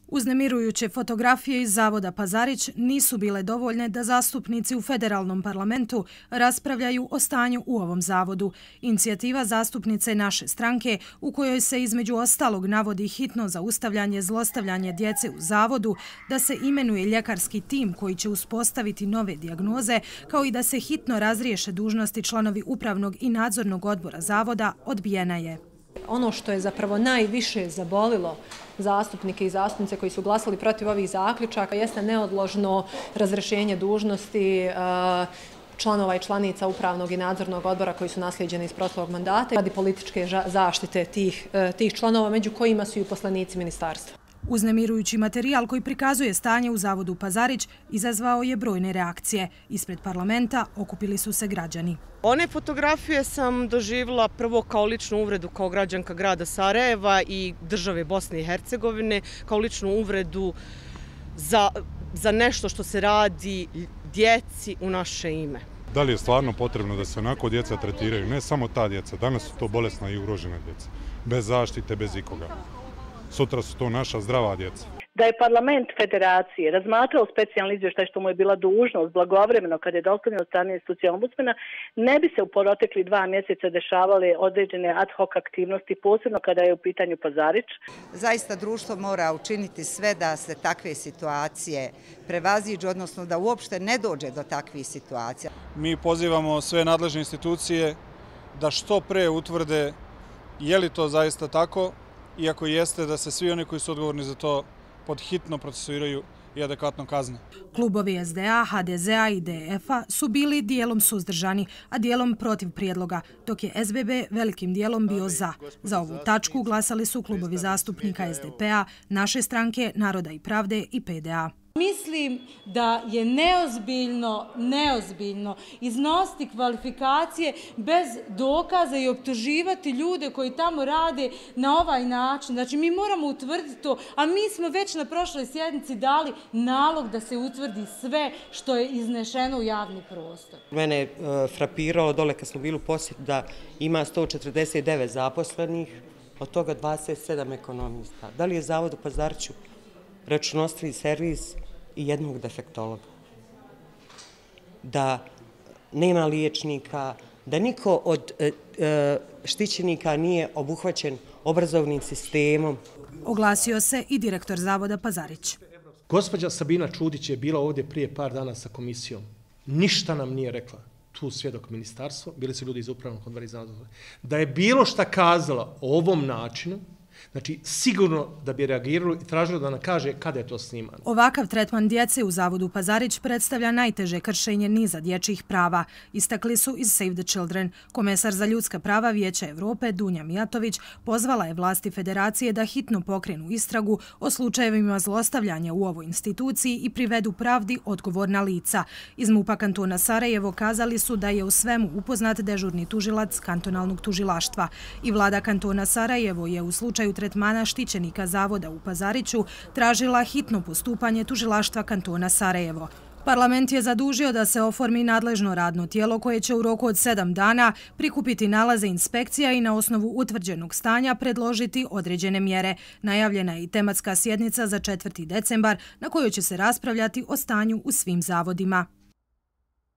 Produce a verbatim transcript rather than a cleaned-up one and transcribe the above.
Uznemirujuće fotografije iz Zavoda Pazarić nisu bile dovoljne da zastupnici u federalnom parlamentu raspravljaju o stanju u ovom zavodu. Inicijativa zastupnice naše stranke, u kojoj se između ostalog navodi hitno zaustavljanje zlostavljanja djece u zavodu, da se imenuje ljekarski tim koji će uspostaviti nove dijagnoze, kao i da se hitno razriješe dužnosti članovi upravnog i nadzornog odbora zavoda, odbijena je. Ono što je zapravo najviše zabolilo zastupnike i zastupnice koji su glasali protiv ovih zaključaka jeste neodložno razrješenje dužnosti članova i članica upravnog i nadzornog odbora koji su naslijeđeni iz prošlog mandata radi političke zaštite tih, tih članova, među kojima su i uposlenici ministarstva. Uznemirujući materijal koji prikazuje stanje u Zavodu Pazarić izazvao je brojne reakcije. Ispred parlamenta okupili su se građani. One fotografije sam doživjela prvo kao ličnu uvredu kao građanka grada Sarajeva i države Bosne i Hercegovine, kao ličnu uvredu za, za nešto što se radi djeci u naše ime. Da li je stvarno potrebno da se onako djeca tretiraju? Ne samo ta djeca, danas su to bolesna i ugrožena djeca, bez zaštite, bez ikoga. Sutra su to naša zdrava djeca. Da je parlament federacije razmatrao specijalni izvještaj što mu je bila dužnost blagovremeno kad je dostavljeno od strane institucije ombudsmana, ne bi se u protekli dva mjeseca dešavale određene ad hoc aktivnosti, posebno kada je u pitanju Pazarić. Zaista društvo mora učiniti sve da se takve situacije prevaziđu, odnosno da uopšte ne dođe do takvih situacija. Mi pozivamo sve nadležne institucije da što pre utvrde je li to zaista tako, iako jeste da se svi oni koji su odgovorni za to pod hitno procesuiraju i adekvatno kazne. Klubovi S D A, H D Z A i D F A su bili dijelom suzdržani, a dijelom protiv prijedloga, dok je S B B velikim dijelom bio za. Za ovu tačku glasali su klubovi zastupnika S D P A, naše stranke, Naroda i pravde i P D A. Mislim da je neozbiljno, neozbiljno iznositi kvalifikacije bez dokaza i optuživati ljude koji tamo rade na ovaj način. Znači, mi moramo utvrditi to, a mi smo već na prošloj sjednici dali nalog da se utvrdi sve što je iznešeno u javni prostor. Mene je frapirao dole kad smo bili u posjetu da ima sto četrdeset devet zaposlenih, od toga dvadeset sedam ekonomista. Da li je Zavod u Pazariću računovodstveni servis i jednog defektologa? Da nema liječnika, da niko od e, e, štićenika nije obuhvaćen obrazovnim sistemom. Oglasio se i direktor Zavoda Pazarić. Gospođa Sabina Čudić je bila ovdje prije par dana sa komisijom. Ništa nam nije rekla. Tu svjedok ministarstvo, bili su ljudi iz upravnog odbora i zavoda. Da je bilo šta kazala o ovom načinu, znači, sigurno da bi reagiralo i tražilo da nam kaže kada je to snimano. Ovakav tretman djece u Zavodu Pazarić predstavlja najteže kršenje niza dječjih prava, istakli su iz Save the Children. Komesar za ljudska prava Vijeća Evrope Dunja Mijatović pozvala je vlasti federacije da hitno pokrenu istragu o slučajevima zlostavljanja u ovoj instituciji i privedu pravdi odgovorna lica. Iz MUP-a kantona Sarajevo kazali su da je u svemu upoznat dežurni tužilac kantonalnog tužilaštva. I vlada kantona Sarajevo je u slučaju tretmana štićenika Zavoda u Pazariću tražila hitno postupanje tužilaštva kantona Sarajevo. Parlament je zadužio da se oformi nadležno radno tijelo koje će u roku od sedam dana prikupiti nalaze inspekcija i na osnovu utvrđenog stanja predložiti određene mjere. Najavljena je i tematska sjednica za četvrti decembar na kojoj će se raspravljati o stanju u svim zavodima.